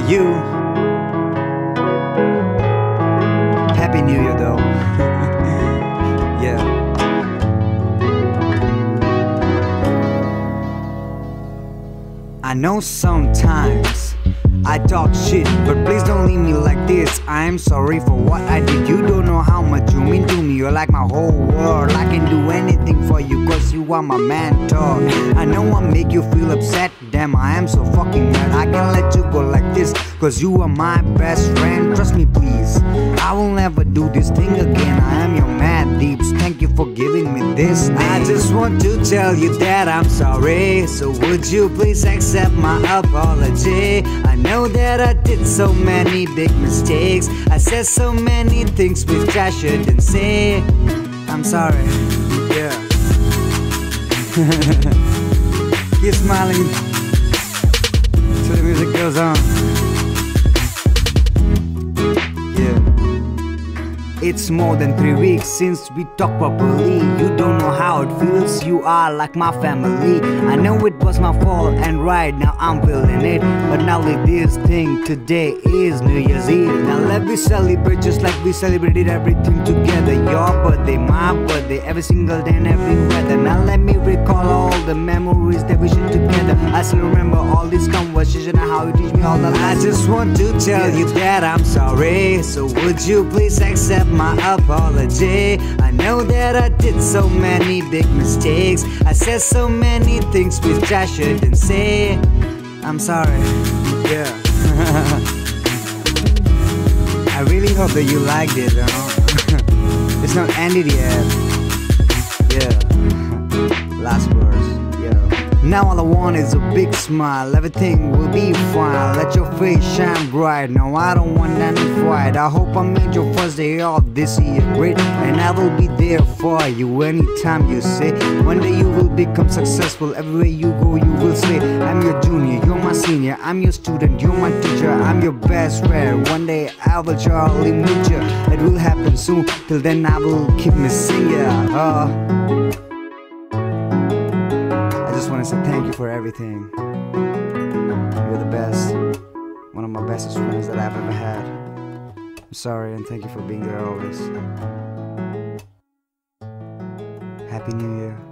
you. Happy New Year though. Yeah. I know sometimes I talk shit, but please don't leave me like this. I am sorry for what I did. You don't know how much you mean to me. You're like my whole world. I can do anything for you cause you are my mentor. I know I make you feel upset. Damn, I am so fucking mad. I can't let you go like this cause you are my best friend. Trust me please, I will never do this thing again. I am your mad Deeps. Thank you for giving me this name. I just want to tell you that I'm sorry. So would you please accept my apology? I know that I did so many big mistakes. I said so many things which I shouldn't say. I'm sorry. Yeah. Keep smiling till the music goes on. Yeah. It's more than 3 weeks since we talked properly. You don't know how it feels, you are like my family. I know it was my fault and right now I'm feeling it. But now with this thing, today is New Year's Eve. Now let me celebrate just like we celebrated everything together. Your birthday, my birthday, every single day and every weather. Now let me recall all the memories that we shared together. I still remember all these conversations and how you teach me all the lessons. I just want to tell you that I'm sorry. So would you please accept my apology? I know that I did so many big mistakes. I said so many things which I shouldn't say. I'm sorry. Yeah. I really hope that you liked it, you know? It's not ended yet. Yeah. Last verse. Yeah. Now all I want is a big smile. Everything will be fine. Let your face shine bright. No, I don't want any fight. I hope I made your first day off this year great. And I will be there for you anytime you say. One day you will become successful. Everywhere you go you will say, I'm your junior, you're my senior. I'm your student, you're my teacher. I'm your best friend. One day I will surely meet you. It will happen soon. Till then I will keep missing you. I just want to say thank you for everything. You're the best. One of my bestest friends that I've ever had. I'm sorry and thank you for being there always. Happy New Year.